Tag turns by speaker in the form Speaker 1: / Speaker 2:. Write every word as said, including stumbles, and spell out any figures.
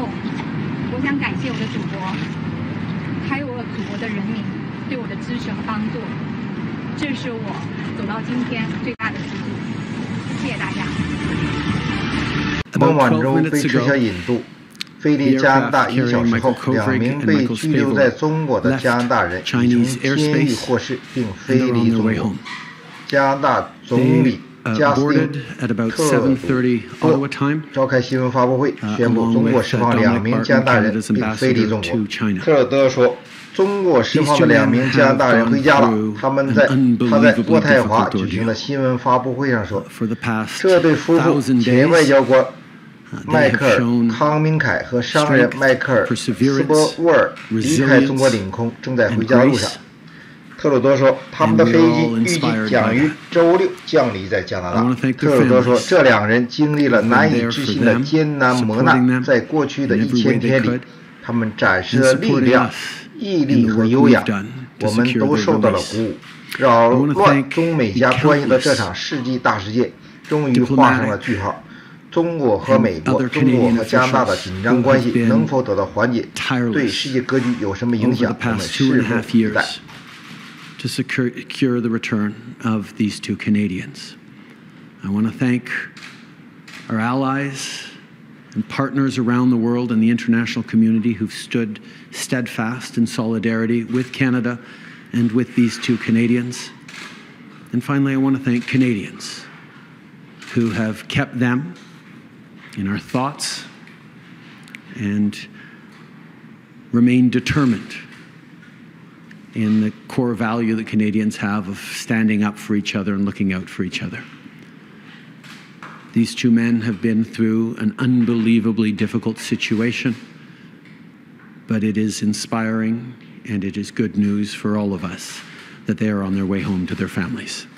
Speaker 1: 后，我想感谢我的祖国，还有我祖国的人民对我的支持和帮助，这是我走到今天最大的支柱。谢谢大家。
Speaker 2: 孟晚舟被撤销引渡，飞离加拿大一小时后，两名被拘留在中国的加拿大人已从监狱获释并飞离中国。加拿大总理加斯汀·特鲁多召开新闻发布会，宣布中国释放两名加拿大人并飞离中国。特鲁多说：“中国释放的两名加拿大人回家了。他们在他在渥太华举行的新闻发布会上说，这对夫妇前外交官迈克尔·康明凯和商人迈克尔·斯波沃尔离开中国领空，正在回家的路上。”特鲁多说，他们的飞机预计将于周六降离在加拿大。特鲁多说，这两人经历了难以置信的艰难磨难，在过去的一千天里，他们展示了力量、毅力和优雅，我们都受到了鼓舞。扰乱中美加关系的这场世纪大事件，终于画上了句号。中国和美国、中国和加拿大的紧张关系能否得到缓解，对世界格局有什么影响，我们拭目以待。
Speaker 3: To secure the return of these two Canadians. I want to thank our allies and partners around the world and the international community who've stood steadfast in solidarity with Canada and with these two Canadians. And finally, I want to thank Canadians who have kept them in our thoughts and remain determined in the core value that Canadians have of standing up for each other and looking out for each other. These two men have been through an unbelievably difficult situation, but it is inspiring and it is good news for all of us that they are on their way home to their families.